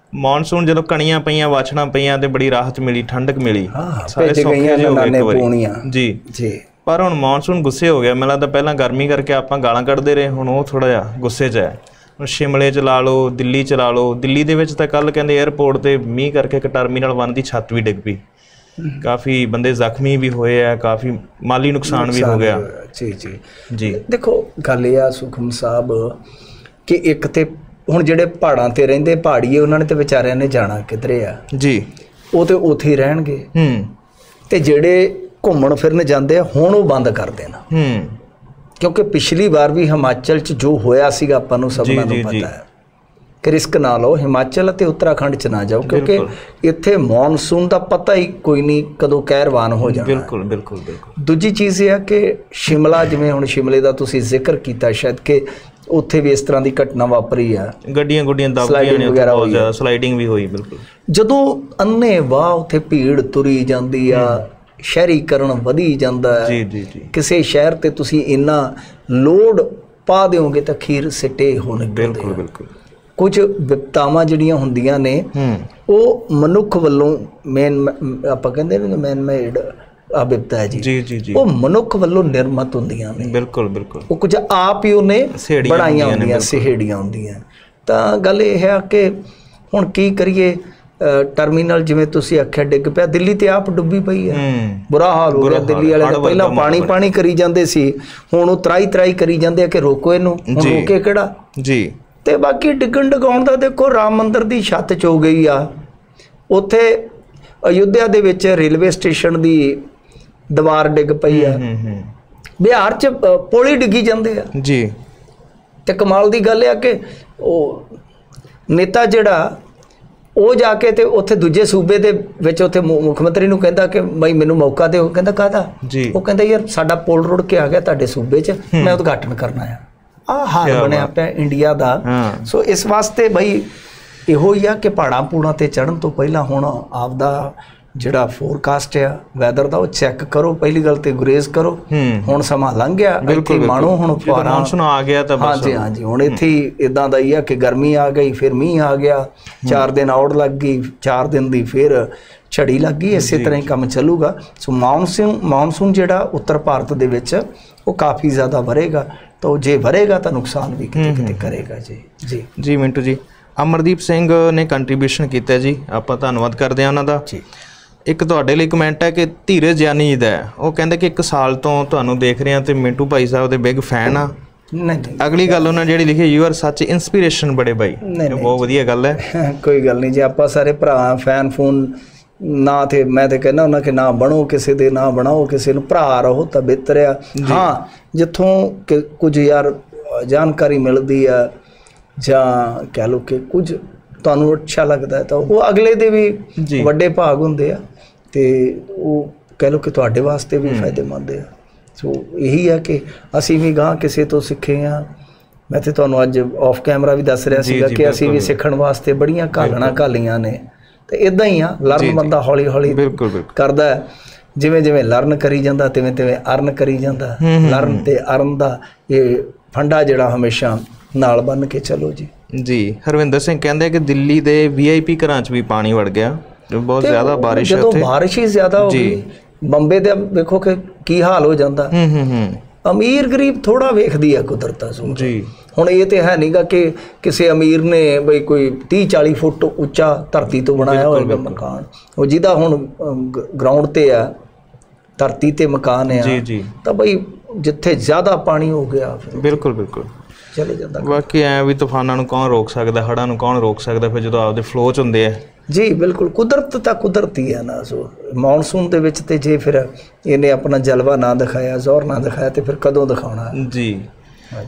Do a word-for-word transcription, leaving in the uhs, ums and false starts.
Monsoon ਜਦੋਂ ਕਣੀਆਂ ਪਈਆਂ ਵਾਛੜਾਂ ਪਈਆਂ ਤੇ ਬੜੀ ਰਾਹਤ ਮਿਲੀ, ਠੰਡਕ ਮਿਲੀ, ਸਾਰੇ ਸੌਖੇ ਜਿਹੇ ਹੋ ਗਏ ਇੱਕ ਵਾਰੀ ਜੀ ਜੀ। ਪਰ ਹੁਣ ਮੌਨਸੂਨ ਗੁੱਸੇ ਹੋ ਗਿਆ। ਮੈਨੂੰ ਲੱਗਦਾ ਪਹਿਲਾਂ ਗਰਮੀ ਕਰਕੇ ਆਪਾਂ ਗਾਲਾਂ ਕੱਢਦੇ ਰਹੇ, ਹੁਣ ਉਹ ਥੋੜ੍ਹਾ ਜਿਹਾ ਗੁੱਸੇ 'ਚ ਹੈ। ਹੁਣ ਸ਼ਿਮਲੇ 'ਚ ਲਾ ਲਓ, ਦਿੱਲੀ 'ਚ ਲਾ ਲਓ। ਦਿੱਲੀ ਦੇ ਵਿੱਚ ਤਾਂ ਕੱਲ੍ਹ ਕਹਿੰਦੇ ਏਅਰਪੋਰਟ 'ਤੇ ਮੀਂਹ ਕਰਕੇ ਇੱਕ ਟਰਮੀਨਲ ਵਨ ਦੀ ਛੱਤ ਵੀ ਡਿੱਗ ਪਈ, ਕਾਫੀ ਬੰਦੇ ਜ਼ਖਮੀ ਵੀ ਹੋਏ ਆ, ਕਾਫੀ ਮਾਲੀ ਨੁਕਸਾਨ ਵੀ ਹੋ ਗਿਆ। ਜੀ ਜੀ ਜੀ। ਦੇਖੋ ਗੱਲ ਇਹ ਆ ਸੁਖਮ ਸਾਹਿਬ ਕਿ ਇੱਕ ਤਾਂ ਹੁਣ ਜਿਹੜੇ ਪਹਾੜਾਂ 'ਤੇ ਰਹਿੰਦੇ ਪਹਾੜੀਏ ਉਹਨਾਂ ਨੇ ਤਾਂ ਵਿਚਾਰਿਆਂ ਨੇ ਜਾਣਾ ਕਿੱਧਰੇ ਆ ਜੀ, ਉਹ ਤਾਂ ਉੱਥੇ ਹੀ ਰਹਿਣਗੇ। ਹੂੰ। ਅਤੇ ਜਿਹੜੇ ਘੁੰਮਣ ਫਿਰਨ ਜਾਂਦੇ ਆ ਹੁਣ ਉਹ ਬੰਦ ਕਰ ਦੇਣਾ। ਹੂੰ। ਕਿਉਂਕਿ ਪਿਛਲੀ ਵਾਰ ਵੀ ਹਿਮਾਚਲ 'ਚ ਜੋ ਹੋਇਆ ਸੀਗਾ ਆਪਾਂ ਨੂੰ ਸਭਨਾਂ ਨੂੰ ਪਤਾ ਹੈ ਕਿ ਰਿਸਕ ਨਾ ਲਓ, ਹਿਮਾਚਲ ਅਤੇ ਉੱਤਰਾਖੰਡ 'ਚ ਨਾ ਜਾਓ, ਕਿਉਂਕਿ ਇੱਥੇ ਮੌਨਸੂਨ ਦਾ ਪਤਾ ਹੀ ਕੋਈ ਨਹੀਂ ਕਦੋਂ ਕਹਿਰਵਾਨ ਹੋ ਜਾਣਾ। ਬਿਲਕੁਲ ਬਿਲਕੁਲ ਬਿਲਕੁਲ। ਦੂਜੀ ਚੀਜ਼ ਇਹ ਆ ਕਿ ਸ਼ਿਮਲਾ, ਜਿਵੇਂ ਹੁਣ ਸ਼ਿਮਲੇ ਦਾ ਤੁਸੀਂ ਜ਼ਿਕਰ ਕੀਤਾ, ਸ਼ਾਇਦ ਕਿ ਉੱਥੇ ਵੀ ਇਸ ਤਰ੍ਹਾਂ ਦੀ ਘਟਨਾ ਵਾਪਰੀ ਆ, ਗੱਡੀਆਂ ਗੁੱਡੀਆਂ ਦਬ ਗਈਆਂ ਨੇ, ਬਹੁਤ ਜ਼ਿਆਦਾ ਸਲਾਈਡਿੰਗ ਵੀ ਹੋਈ। ਬਿਲਕੁਲ। ਜਦੋਂ ਅੰਨੇ ਵਾਹ ਉੱਥੇ ਭੀੜ ਤੁਰੀ ਜਾਂਦੀ ਆ, ਸ਼ਹਿਰੀਕਰਨ ਵਧੀ ਜਾਂਦਾ ਹੈ। ਜੀ ਜੀ ਜੀ। ਕਿਸੇ ਸ਼ਹਿਰ 'ਤੇ ਤੁਸੀਂ ਇੰਨਾ ਲੋਡ ਪਾ ਦਿਓਗੇ ਤਾਂ ਖੀਰ ਸਿੱਟੇ ਹੋਣਗੇ। ਬਿਲਕੁਲ ਬਿਲਕੁਲ। ਕੁਝ ਵਿਪਤਾਵਾਂ ਜਿਹੜੀਆਂ ਹੁੰਦੀਆਂ ਨੇ ਉਹ ਮਨੁੱਖ ਵੱਲੋਂ ਮੇਨ, ਆਪਾਂ ਕਹਿੰਦੇ ਨੇ ਮੈਨ ਮੇਡ ਆ ਵਿਪਤਾ ਹੈ ਜੀ ਜੀ ਜੀ, ਉਹ ਮਨੁੱਖ ਵੱਲੋਂ ਨਿਰਮਤ ਹੁੰਦੀਆਂ ਨੇ। ਬਿਲਕੁਲ ਬਿਲਕੁਲ। ਉਹ ਕੁਝ ਆਪ ਹੀ ਉਹਨੇ ਬਣਾਈਆਂ ਹੁੰਦੀਆਂ, ਸਿਹੇੜੀਆਂ ਹੁੰਦੀਆਂ। ਤਾਂ ਗੱਲ ਇਹ ਹੈ ਕਿ ਹੁਣ ਕੀ ਕਰੀਏ, ਟਰਮੀਨਲ ਜਿਵੇਂ ਤੁਸੀਂ ਆਖਿਆ ਡਿੱਗ ਪਿਆ, ਦਿੱਲੀ ਤੇ ਆਪ ਡੁੱਬੀ ਪਈ ਹੈ, ਬੁਰਾ ਹਾਲ ਹੋ ਗਿਆ ਦਿੱਲੀ ਵਾਲੇ ਦਾ। ਪਹਿਲਾਂ ਪਾਣੀ ਪਾਣੀ ਕਰੀ ਜਾਂਦੇ ਸੀ, ਹੁਣ ਉਹ ਤਰਾਈ ਤਰਾਈ ਕਰੀ ਜਾਂਦੇ ਆ ਕਿ ਰੋਕੋ ਇਹਨੂੰ, ਹੁਣ ਰੋਕੇ ਕਿਹੜਾ ਜੀ। ਤੇ ਬਾਕੀ ਡਿੱਗਣ ਡਿਗਾਉਣ ਦਾ ਦੇਖੋ, ਰਾਮ ਮੰਦਰ ਦੀ ਛੱਤ 'ਚ ਹੋ ਗਈ ਆ, ਉੱਥੇ ਅਯੁੱਧਿਆ ਦੇ ਵਿੱਚ ਰੇਲਵੇ ਸਟੇਸ਼ਨ ਦੀ ਦੀਵਾਰ ਡਿੱਗ ਪਈ ਆ, ਬਿਹਾਰ 'ਚ ਪੁਲ ਹੀ ਡਿੱਗੀ ਜਾਂਦੇ ਆ ਜੀ। ਤੇ ਕਮਾਲ ਦੀ ਗੱਲ ਆ ਕਿ ਉਹ ਨੇਤਾ ਜਿਹੜਾ ਉਹ ਜਾ ਕੇ ਤੇ ਉੱਥੇ ਦੂਜੇ ਸੂਬੇ ਦੇ ਵਿੱਚ ਉੱਥੇ ਮੁੱਖ ਮੰਤਰੀ ਨੂੰ ਕਹਿੰਦਾ ਕਿ ਬਈ ਮੈਨੂੰ ਮੌਕਾ ਦਿਓ। ਕਹਿੰਦਾ ਕਾਹਦਾ? ਉਹ ਕਹਿੰਦਾ ਯਾਰ ਸਾਡਾ ਪੁਲ ਰੁੜ ਕੇ ਆ ਗਿਆ ਤੁਹਾਡੇ ਸੂਬੇ 'ਚ, ਮੈਂ ਉਦਘਾਟਨ ਕਰਨਾ ਆ। ਆਹ ਹਾਲ ਬਣਿਆ ਪਿਆ ਇੰਡੀਆ ਦਾ। ਸੋ ਇਸ ਵਾਸਤੇ ਬਈ ਇਹੋ ਹੀ ਆ ਕਿ ਪਹਾੜਾਂ ਪੂੜਾਂ 'ਤੇ ਚੜ੍ਹਨ ਤੋਂ ਪਹਿਲਾਂ ਹੁਣ ਆਪਦਾ ਜਿਹੜਾ ਫੋਰਕਾਸਟ ਆ ਵੈਦਰ ਦਾ ਉਹ ਚੈੱਕ ਕਰੋ। ਪਹਿਲੀ ਗੱਲ ਤੇ ਗੁਰੇਜ਼ ਕਰੋ। ਹੁਣ ਸਮਾਂ ਲੰਘ ਗਿਆ, ਇੱਥੇ ਮਾਣੋ ਹੁਣ ਮੌਨਸੂਨ ਆ ਗਿਆ ਤਾਂ ਹਾਂਜੀ ਹਾਂਜੀ। ਹੁਣ ਇੱਥੇ ਹੀ ਇੱਦਾਂ ਦਾ ਹੀ ਆ ਕਿ ਗਰਮੀ ਆ ਗਈ, ਫਿਰ ਮੀਂਹ ਆ ਗਿਆ, ਚਾਰ ਦਿਨ ਔੜ ਲੱਗ ਗਈ, ਚਾਰ ਦਿਨ ਦੀ ਫਿਰ ਝੜੀ ਲੱਗ ਗਈ। ਇਸੇ ਤਰ੍ਹਾਂ ਹੀ ਕੰਮ ਚੱਲੂਗਾ। ਸੋ ਮੌਨਸੂਨ ਮੌਨਸੂਨ ਜਿਹੜਾ ਉੱਤਰ ਭਾਰਤ ਦੇ ਵਿੱਚ ਉਹ ਕਾਫੀ ਜ਼ਿਆਦਾ ਵਰੇਗਾ, ਤਾਂ ਜੇ ਵਰੇਗਾ ਤਾਂ ਨੁਕਸਾਨ ਵੀ ਕਿਤੇ ਕਿਤੇ ਕਰੇਗਾ ਜੀ ਜੀ ਜੀ। ਮਿੰਟੂ ਜੀ, ਅਮਰਦੀਪ ਸਿੰਘ ਨੇ ਕੰਟਰੀਬਿਊਸ਼ਨ ਕੀਤਾ ਜੀ, ਆਪਾਂ ਧੰਨਵਾਦ ਕਰਦੇ ਹਾਂ ਉਹਨਾਂ ਦਾ ਜੀ। ਇੱਕ ਤੁਹਾਡੇ ਲਈ ਕਮੈਂਟ ਹੈ ਕਿ ਧੀਰਜ ਜਾਨੀ ਦਾ, ਉਹ ਕਹਿੰਦੇ ਕਿ ਇੱਕ ਸਾਲ ਤੋਂ ਤੁਹਾਨੂੰ ਦੇਖ ਰਹੇ ਹਾਂ ਤੇ ਮਿੰਟੂ ਭਾਈ ਸਾਹਿਬ ਦੇ ਬਿਗ ਫੈਨ ਆ। ਅਗਲੀ ਗੱਲ ਉਹਨਾਂ ਜਿਹੜੀ ਲਿਖੀ, ਯੂ ਆਰ ਸੱਚ ਇੰਸਪੀਰੇਸ਼ਨ ਬੜੇ ਬਾਈ, ਬਹੁਤ ਵਧੀਆ ਗੱਲ ਹੈ। ਕੋਈ ਗੱਲ ਨਹੀਂ ਜੀ, ਆਪਾਂ ਸਾਰੇ ਭਰਾ ਫੈਨ ਫੋਨ ਨਾ ਤੇ ਮੈਂ ਤੇ ਕਹਿੰਦਾ ਉਹਨਾਂ ਕਿ ਨਾ ਬਣੋ ਕਿਸੇ ਦੇ, ਨਾ ਬਣਾਓ ਕਿਸੇ ਨੂੰ, ਭਰਾ ਰਹੋ ਤਾਂ ਬਿਹਤਰ ਆ। ਹਾਂ, ਜਿੱਥੋਂ ਕਿ ਕੁਝ ਯਾਰ ਜਾਣਕਾਰੀ ਮਿਲਦੀ ਆ ਜਾਂ ਕਹਿ ਲਓ ਕਿ ਕੁਝ ਤੁਹਾਨੂੰ ਅੱਛਾ ਲੱਗਦਾ ਤਾਂ ਉਹ ਅਗਲੇ ਦੇ ਵੀ ਵੱਡੇ ਭਾਗ ਹੁੰਦੇ ਆ, ਅਤੇ ਉਹ ਕਹਿ ਲਓ ਕਿ ਤੁਹਾਡੇ ਵਾਸਤੇ ਵੀ ਫਾਇਦੇਮੰਦ ਆ। ਸੋ ਇਹੀ ਆ ਕਿ ਅਸੀਂ ਵੀ ਗਾਂ ਕਿਸੇ ਤੋਂ ਸਿੱਖੇ ਹਾਂ। ਮੈਂ ਤਾਂ ਤੁਹਾਨੂੰ ਅੱਜ ਆਫ ਕੈਮਰਾ ਵੀ ਦੱਸ ਰਿਹਾ ਸੀਗਾ ਕਿ ਅਸੀਂ ਵੀ ਸਿੱਖਣ ਵਾਸਤੇ ਬੜੀਆਂ ਘਾਲਣਾ ਘਾਲੀਆਂ ਨੇ। ਅਤੇ ਇੱਦਾਂ ਹੀ ਆ, ਲਰਨ ਬੰਦਾ ਹੌਲੀ ਹੌਲੀ ਕਰਦਾ, ਜਿਵੇਂ ਜਿਵੇਂ ਲਰਨ ਕਰੀ ਜਾਂਦਾ ਤਿਵੇਂ ਤਿਵੇਂ ਅਰਨ ਕਰੀ ਜਾਂਦਾ। ਲਰਨ ਅਤੇ ਅਰਨ ਦਾ ਇਹ ਫੰਡਾ ਜਿਹੜਾ ਹਮੇਸ਼ਾ ਨਾਲ ਬੰਨ੍ਹ ਕੇ ਚਲੋ ਜੀ ਜੀ। ਹਰਵਿੰਦਰ ਸਿੰਘ ਕਹਿੰਦੇ ਕਿ ਦਿੱਲੀ ਦੇ ਵੀ ਆਈ ਪੀ ਘਰਾਂ 'ਚ ਵੀ ਪਾਣੀ ਵੜ ਗਿਆ, ਬਹੁਤ ਜ਼ਿਆਦਾ ਬਾਰਿਸ਼, ਜਦੋਂ ਬਾਰਿਸ਼ ਹੀ ਜ਼ਿਆਦਾ ਹੋ ਗਈ। ਬੰਬੇ ਦੇ ਵੇਖੋ ਕਿ ਕੀ ਹਾਲ ਹੋ ਜਾਂਦਾ। ਅਮੀਰ ਗਰੀਬ ਥੋੜ੍ਹਾ ਵੇਖਦੀ ਆ ਕੁਦਰਤ ਜੀ। ਹੁਣ ਇਹ ਤਾਂ ਹੈ ਨਹੀਂ ਗਾ ਕਿ ਕਿਸੇ ਅਮੀਰ ਨੇ ਬਈ ਕੋਈ ਤੀਹ ਚਾਲੀ ਫੁੱਟ ਉੱਚਾ ਧਰਤੀ ਤੋਂ ਬਣਾਇਆ ਹੋਏਗਾ ਮਕਾਨ, ਉਹ ਜਿਹਦਾ ਹੁਣ ਗਰਾਊਂਡ 'ਤੇ ਆ, ਧਰਤੀ 'ਤੇ ਮਕਾਨ ਆ, ਤਾਂ ਬਈ ਜਿੱਥੇ ਜ਼ਿਆਦਾ ਪਾਣੀ ਹੋ ਗਿਆ ਬਿਲਕੁਲ ਬਿਲਕੁਲ ਚਲੇ ਜਾਂਦਾ। ਬਾਕੀ ਐਂ ਵੀ ਤੂਫਾਨਾਂ ਨੂੰ ਕੌਣ ਰੋਕ ਸਕਦਾ, ਹੜ੍ਹਾਂ ਨੂੰ ਕੌਣ ਰੋਕ ਸਕਦਾ, ਫਿਰ ਜਦੋਂ ਆਪਦੇ ਫਲੋ 'ਚ ਹੁੰਦੇ ਆ ਜੀ। ਬਿਲਕੁਲ, ਕੁਦਰਤ ਤਾਂ ਕੁਦਰਤੀ ਹੈ ਨਾ। ਸੋ ਮੌਨਸੂਨ ਦੇ ਵਿੱਚ ਤੇ ਜੇ ਫਿਰ ਇਹਨੇ ਆਪਣਾ ਜਲਵਾ ਨਾ ਦਿਖਾਇਆ, ਜ਼ੋਰ ਨਾ ਦਿਖਾਇਆ, ਤੇ ਫਿਰ ਕਦੋਂ ਦਿਖਾਉਣਾ ਜੀ।